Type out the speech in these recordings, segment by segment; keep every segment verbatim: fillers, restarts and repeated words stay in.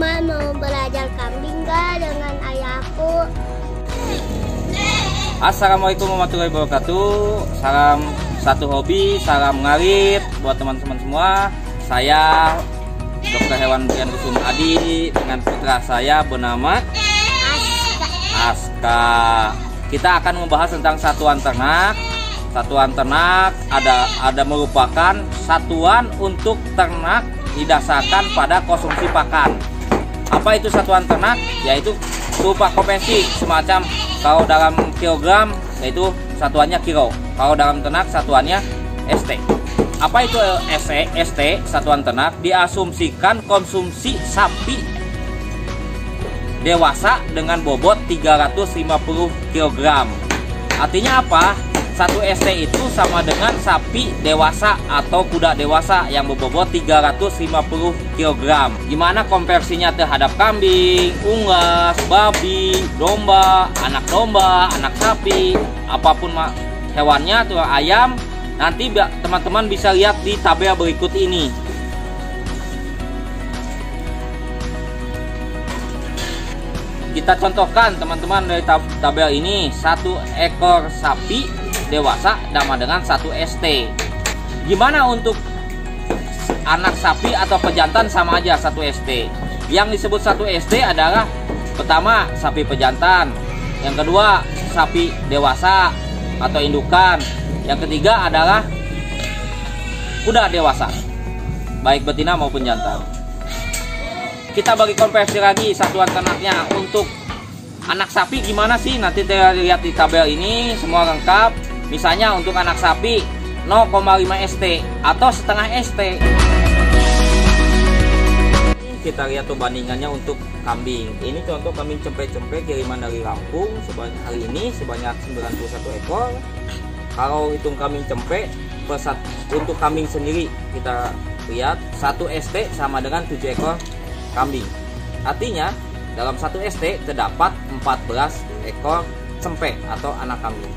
teman-teman mau belajar kambing gak dengan ayahku? Assalamualaikum warahmatullahi wabarakatuh. Salam satu hobi, salam ngarit buat teman-teman semua. Saya Dokter Hewan Brian Kusuma Adi dengan putra saya bernama Aska. Aska. Kita akan membahas tentang satuan ternak. Satuan ternak ada ada merupakan satuan untuk ternak didasarkan pada konsumsi pakan. Apa itu satuan ternak? Yaitu berupa kompresi, semacam kalau dalam kilogram yaitu satuannya kilo, kalau dalam ternak satuannya S T. Apa itu S T? Satuan ternak diasumsikan konsumsi sapi dewasa dengan bobot tiga ratus lima puluh kilogram. Artinya apa? Satu S T itu sama dengan sapi dewasa atau kuda dewasa yang berbobot tiga ratus lima puluh kilogram. Gimana konversinya terhadap kambing, unggas, babi, domba, anak domba, anak sapi, apapun hewannya, tuh ayam. Nanti teman-teman bisa lihat di tabel berikut ini. Kita contohkan teman-teman dari tabel ini, satu ekor sapi dewasa sama dengan satu S T. Gimana untuk anak sapi atau pejantan? Sama aja satu S T. Yang disebut satu S T adalah pertama sapi pejantan, yang kedua sapi dewasa atau indukan, yang ketiga adalah kuda dewasa baik betina maupun jantan. Kita bagi konversi lagi satuan ternaknya. Untuk anak sapi gimana sih? Nanti kita lihat di tabel ini semua lengkap. Misalnya untuk anak sapi nol koma lima S T atau setengah S T. Kita lihat perbandingannya untuk kambing. Ini contoh kambing cempe-cempe kiriman dari Lampung sebanyak hari ini sebanyak sembilan puluh satu ekor. Kalau hitung kambing cempe pesat, untuk kambing sendiri kita lihat satu S T sama dengan tujuh ekor kambing. Artinya dalam satu S T terdapat empat belas ekor cempe atau anak kambing.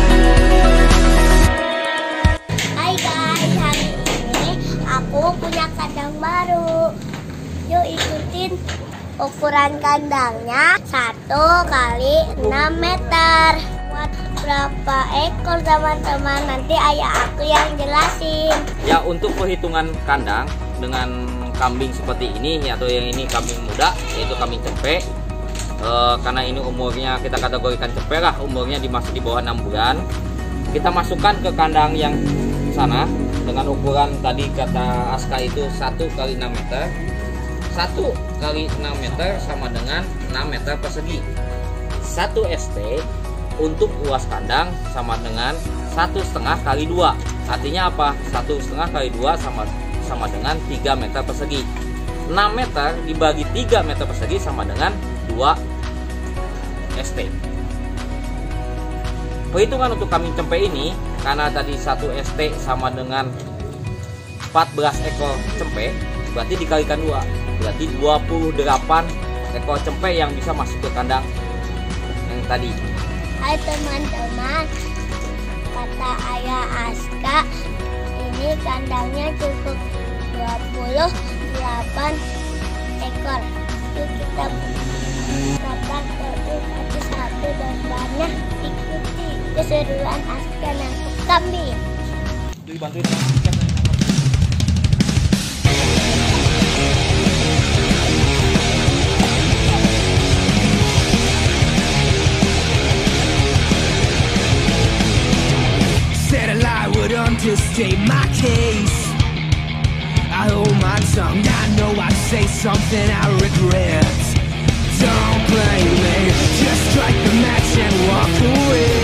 Hai guys, hari ini aku punya kandang baru. Yuk ikutin ukuran kandangnya satu kali enam meter. Buat berapa ekor teman-teman? Nanti ayah aku yang jelasin. Ya, untuk perhitungan kandang dengan kambing seperti ini atau yang ini kambing muda yaitu kambing cempe. E, karena ini umurnya kita kategorikan cempe lah, umurnya di masih di bawah enam bulan. Kita masukkan ke kandang yang sana dengan ukuran tadi kata Aska itu satu kali enam meter. Satu kali enam meter sama dengan enam meter persegi. Satu S T untuk luas kandang sama dengan satu setengah kali dua. Artinya apa? Satu setengah kali dua sama sama dengan tiga meter persegi. enam meter dibagi tiga meter persegi sama dengan dua S T. Perhitungan untuk kambing cempe ini, karena tadi satu S T sama dengan empat belas ekor cempe, berarti dikalikan dua, berarti dua puluh delapan ekor cempe yang bisa masuk ke kandang yang tadi. Hai teman-teman, kata ayah Aska, ini kandangnya cukup dua puluh delapan ekor. Yuk kita kata satu-satu dan banyak. Ikuti keseruan Aska nangkep kambing. Dibantuin Said a lie would understate my case. I hold my tongue, I know I say something I regret. Don't blame me, just strike the match and walk away.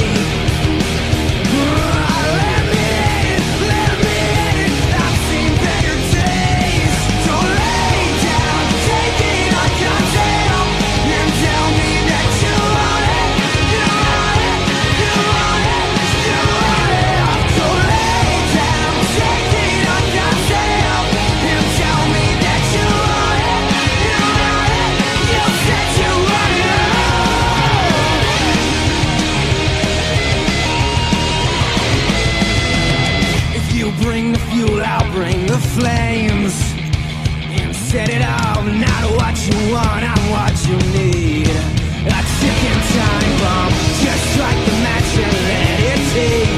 Let me in, let me in, I've seen better days. Don't lay down, take it on your tail, and tell me that you want it, you want it, you want it, you want it. Don't lay down, take it on your tail, and tell me that you want it, you want it, you said you want it all. what you need. A ticking time bomb, just strike the match and let it take.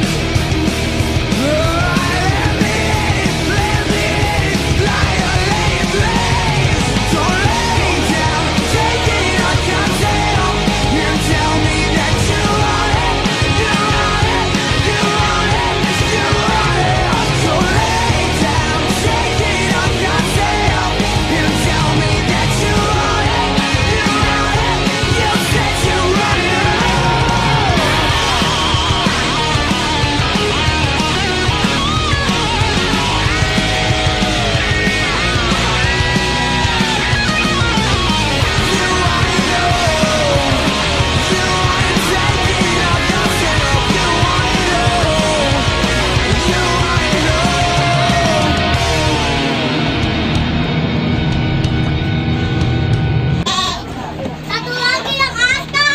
Satu lagi yang Asta.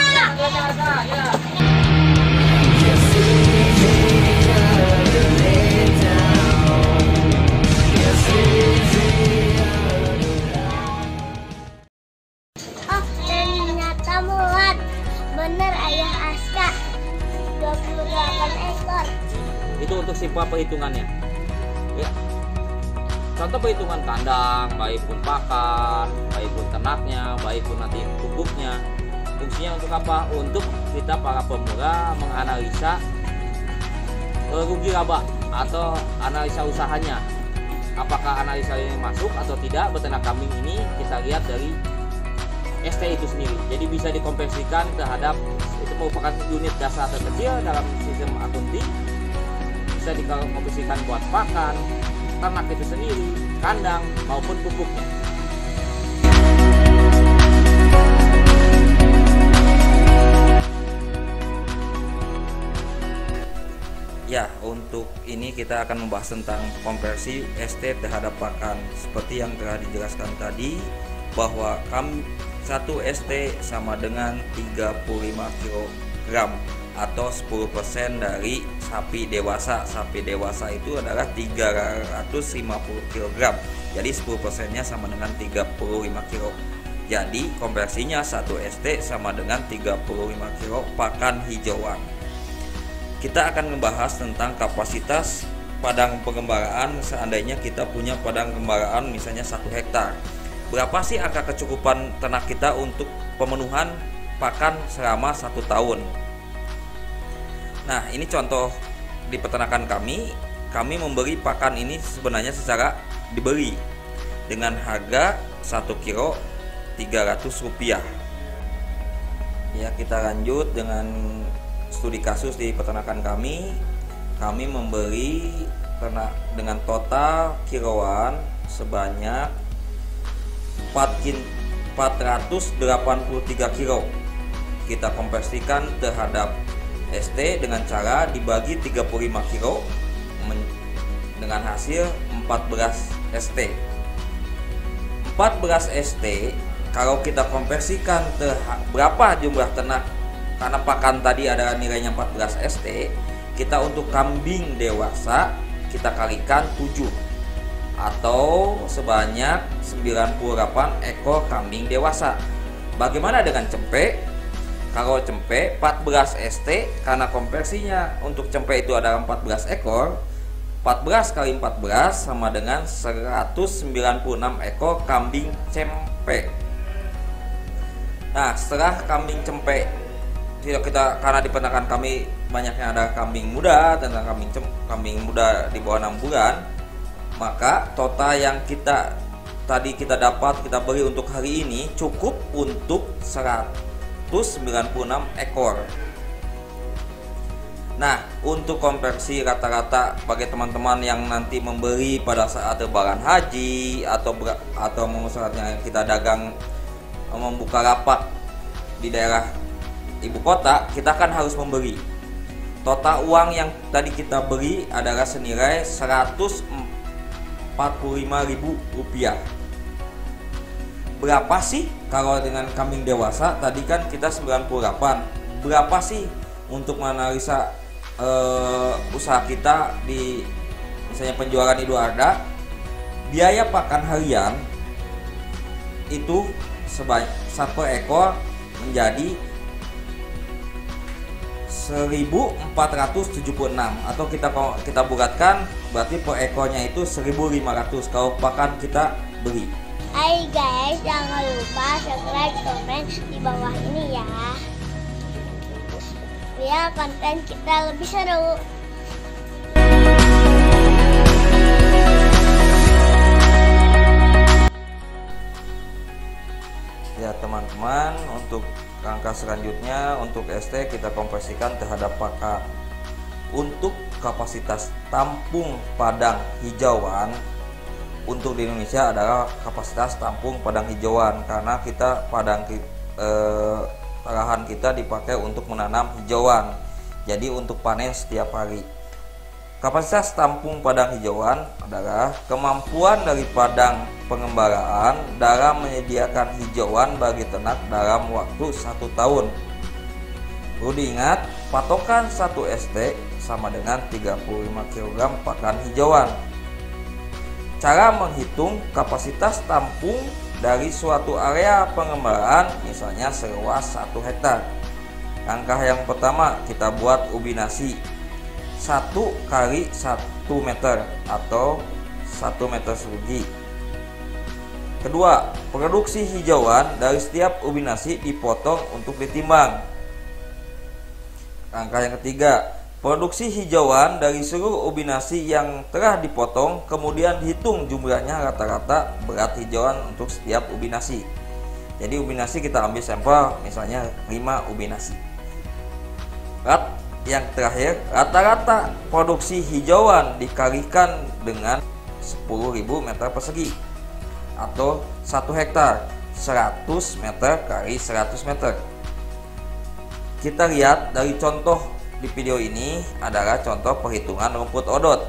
Oh, ternyata muat. Bener ayah Asta. dua puluh delapan ekor. Itu untuk simpel perhitungannya. Ya. Contoh perhitungan kandang, baik pun pakan, baik pun ternaknya, baik pun nanti pupuknya. Fungsinya untuk apa? Untuk kita para pemula menganalisa eh, rugi laba atau analisa usahanya. Apakah analisa ini masuk atau tidak beternak kambing ini kita lihat dari S T itu sendiri. Jadi bisa dikonversikan terhadap, itu merupakan unit dasar terkecil dalam sistem akunting. Bisa dikonversikan buat pakan, ternak itu sendiri, kandang maupun pupuknya. Ya, untuk ini kita akan membahas tentang konversi S T terhadap pakan. Seperti yang telah dijelaskan tadi, bahwa kam satu S T sama dengan tiga puluh lima kilogram atau sepuluh persen dari sapi dewasa. Sapi dewasa itu adalah tiga ratus lima puluh kilogram. Jadi sepuluh persennya sama dengan tiga puluh lima kilo. Jadi konversinya satu S T sama dengan tiga puluh lima kilo pakan hijauan. Kita akan membahas tentang kapasitas padang pengembaraan seandainya kita punya padang pengembaraan misalnya satu hektar. Berapa sih angka kecukupan ternak kita untuk pemenuhan pakan selama satu tahun? Nah, ini contoh di peternakan kami. Kami memberi pakan ini sebenarnya secara dibeli dengan harga satu kilo tiga ratus rupiah. Ya, kita lanjut dengan studi kasus di peternakan kami. Kami memberi ternak dengan total kiloan sebanyak empat ratus delapan puluh tiga kilo. Kita konversikan terhadap S T dengan cara dibagi tiga puluh lima kilo dengan hasil empat belas S T. empat belas S T kalau kita konversikan ke berapa jumlah ternak, karena pakan tadi ada nilainya empat belas S T, kita untuk kambing dewasa kita kalikan tujuh atau sebanyak sembilan puluh delapan ekor kambing dewasa. Bagaimana dengan cempe? Kalau cempe empat belas S T, karena konversinya untuk cempe itu adalah empat belas ekor, empat belas kali empat belas sama dengan seratus sembilan puluh enam ekor kambing cempe. Nah, setelah kambing cempe kita, karena di peternakan kami banyaknya ada kambing muda dan kambing cem, kambing muda di bawah enam bulan, maka total yang kita tadi kita dapat kita beli untuk hari ini cukup untuk seratus sembilan puluh enam ekor. Nah, untuk konversi rata-rata bagi teman-teman yang nanti membeli pada saat lebaran haji atau atau saatnya kita dagang membuka lapak di daerah ibu kota, kita kan harus membeli. Total uang yang tadi kita beri adalah senilai seratus empat puluh lima ribu rupiah. Berapa sih kalau dengan kambing dewasa? Tadi kan kita sembilan puluh delapan. Berapa sih untuk menganalisa uh, usaha kita di misalnya penjualan Idul Adha? Biaya pakan harian itu sebanyak satu ekor menjadi seribu empat ratus tujuh puluh enam, atau kita kita bulatkan berarti per ekornya itu seribu lima ratus kalau pakan kita beli. Hai guys, jangan lupa subscribe, komen di bawah ini ya, biar konten kita lebih seru. Ya teman-teman, untuk langkah selanjutnya untuk S T kita konversikan terhadap pakan. Untuk kapasitas tampung padang hijauan untuk di Indonesia adalah kapasitas tampung padang hijauan, karena kita padang eh, lahan kita dipakai untuk menanam hijauan, jadi untuk panen setiap hari. Kapasitas tampung padang hijauan adalah kemampuan dari padang pengembaraan dalam menyediakan hijauan bagi ternak dalam waktu satu tahun. Perlu diingat, patokan satu S T sama dengan tiga puluh lima kilogram pakan hijauan. Cara menghitung kapasitas tampung dari suatu area pengembaraan, misalnya seluas satu hektar. Langkah yang pertama, kita buat ubinasi satu kali satu meter atau satu meter persegi. Kedua, produksi hijauan dari setiap ubinasi dipotong untuk ditimbang. Langkah yang ketiga, produksi hijauan dari seluruh ubinasi yang telah dipotong kemudian dihitung jumlahnya rata-rata berat hijauan untuk setiap ubinasi. Jadi ubinasi kita ambil sampel misalnya lima ubinasi. Rat yang terakhir, rata-rata produksi hijauan dikalikan dengan sepuluh ribu meter persegi atau satu hektar, seratus meter kali seratus meter. Kita lihat dari contoh di video ini adalah contoh perhitungan rumput odot.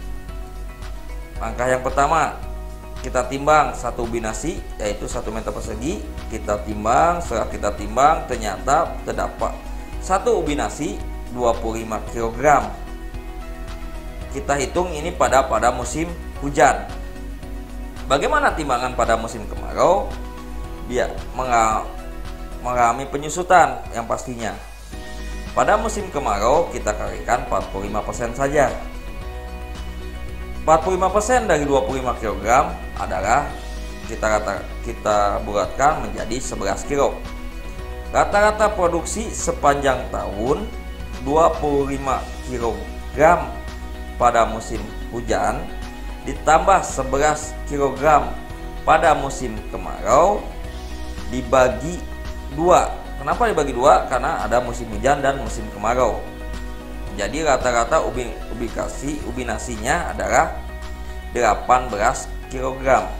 Langkah yang pertama, kita timbang satu ubinasi yaitu satu meter persegi. Kita timbang, setelah kita timbang ternyata terdapat satu ubinasi dua puluh lima kilogram. Kita hitung ini pada pada musim hujan. Bagaimana timbangan pada musim kemarau? Dia mengalami penyusutan yang pastinya. Pada musim kemarau kita kalikan empat puluh lima persen saja. empat puluh lima persen dari dua puluh lima kilogram adalah kita rata kita bulatkan menjadi sebelas kilo. Rata-rata produksi sepanjang tahun dua puluh lima kilogram pada musim hujan ditambah sebelas kilogram pada musim kemarau dibagi dua. Kenapa dibagi dua? Karena ada musim hujan dan musim kemarau. Jadi rata-rata ubi, ubikasi ubinasinya adalah delapan belas kilogram.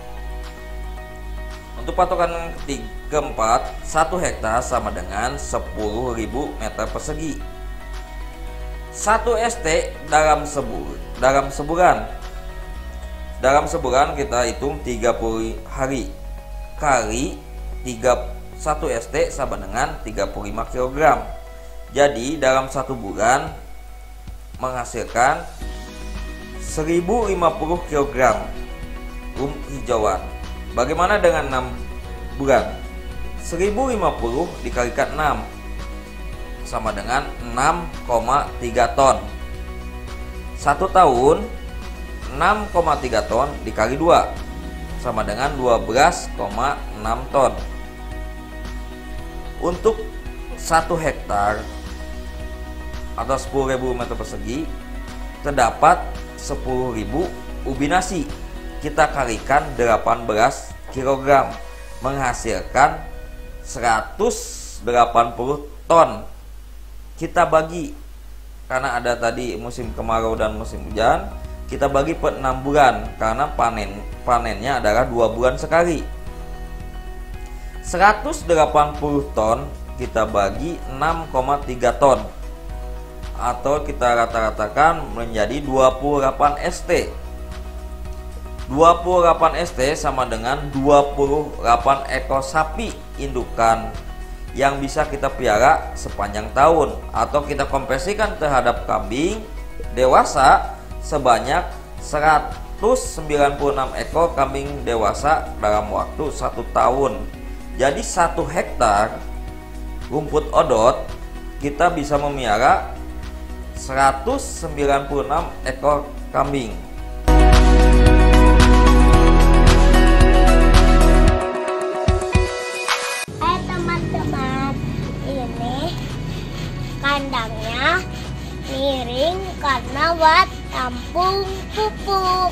Untuk patokan ketiga keempat, satu hektar sama dengan sepuluh ribu meter persegi. satu S T dalam sebulan, dalam sebulan. Dalam sebulan kita hitung tiga puluh hari kali tiga, satu S T sama dengan tiga puluh lima kilogram. Jadi dalam satu bulan menghasilkan seribu lima puluh kilogram rum hijauan. Bagaimana dengan enam bulan? seribu lima puluh dikalikan enam sama dengan enam koma tiga ton. Satu tahun enam koma tiga ton dikali dua sama dengan dua belas koma enam ton. Untuk satu hektar atau sepuluh ribu meter persegi terdapat sepuluh ribu ubinasi. Kita kalikan delapan belas kilogram menghasilkan seratus delapan puluh ton. Kita bagi, karena ada tadi musim kemarau dan musim hujan, kita bagi per enam bulan karena panen panennya adalah dua bulan sekali. seratus delapan puluh ton kita bagi enam koma tiga ton atau kita rata-ratakan menjadi dua puluh delapan S T. dua puluh delapan S T sama dengan dua puluh delapan ekor sapi indukan yang bisa kita piara sepanjang tahun, atau kita konversikan terhadap kambing dewasa sebanyak seratus sembilan puluh enam ekor kambing dewasa dalam waktu satu tahun. Jadi satu hektar rumput odot kita bisa memelihara seratus sembilan puluh enam ekor kambing. Hai teman-teman, ini kandangnya miring karena buat tampung pupuk.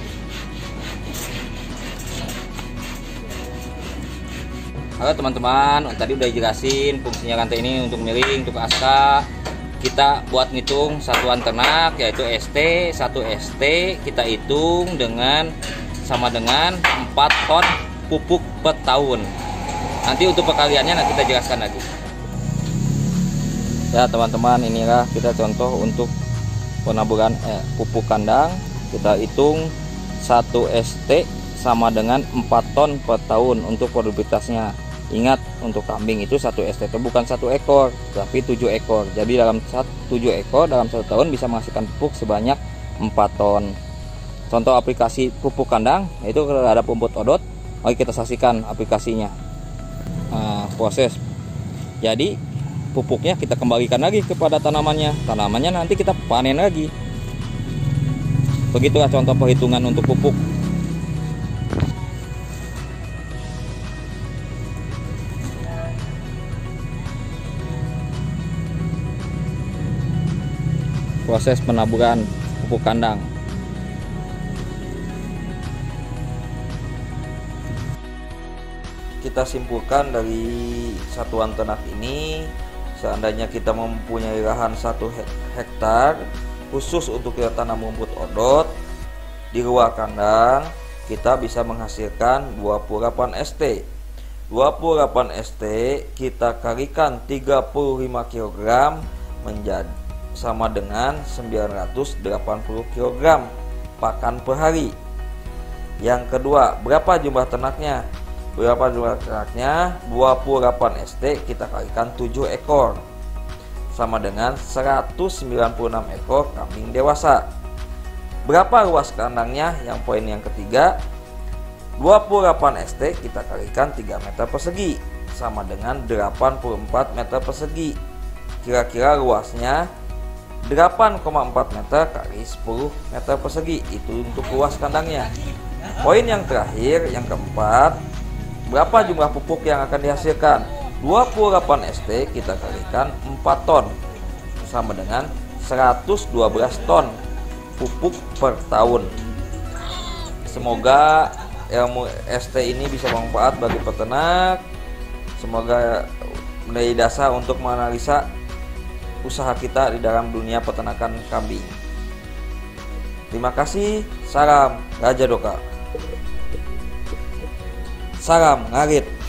Halo teman-teman, tadi udah jelasin fungsinya rantai ini untuk miring, untuk aska. Kita buat ngitung satuan ternak yaitu S T. Satu S T kita hitung dengan sama dengan empat ton pupuk per tahun. Nanti untuk perkaliannya nanti kita jelaskan lagi. Ya teman-teman, inilah kita contoh untuk penaburan eh, pupuk kandang. Kita hitung satu S T sama dengan empat ton per tahun untuk produktivitasnya. Ingat, untuk kambing itu satu S T itu bukan satu ekor, tapi tujuh ekor. Jadi dalam tujuh ekor dalam satu tahun bisa menghasilkan pupuk sebanyak empat ton. Contoh aplikasi pupuk kandang itu ada rumput odot. Mari kita saksikan aplikasinya. Nah, proses. Jadi pupuknya kita kembalikan lagi kepada tanamannya. Tanamannya nanti kita panen lagi. Begitulah contoh perhitungan untuk pupuk. Proses penaburan pupuk kandang. Kita simpulkan dari satuan ternak ini, seandainya kita mempunyai lahan satu hektar khusus untuk kita tanam rumput odot di luar kandang, kita bisa menghasilkan dua puluh delapan S T. dua puluh delapan S T kita kalikan tiga puluh lima kilogram menjadi sama dengan sembilan ratus delapan puluh kilogram pakan per hari. Yang kedua, berapa jumlah ternaknya? Berapa jumlah ternaknya? dua puluh delapan S T kita kalikan tujuh ekor sama dengan seratus sembilan puluh enam ekor kambing dewasa. Berapa luas kandangnya? Yang poin yang ketiga, dua puluh delapan S T kita kalikan tiga meter persegi sama dengan delapan puluh empat meter persegi. Kira-kira luasnya delapan koma empat meter kali sepuluh meter persegi. Itu untuk luas kandangnya. Poin yang terakhir, yang keempat, berapa jumlah pupuk yang akan dihasilkan? dua puluh delapan S T kita kalikan empat ton sama dengan seratus dua belas ton pupuk per tahun. Semoga ilmu S T ini bisa bermanfaat bagi peternak. Semoga menjadi dasar untuk menganalisa usaha kita di dalam dunia peternakan kambing. Terima kasih. Salam Raja Doka. Salam Ngarit.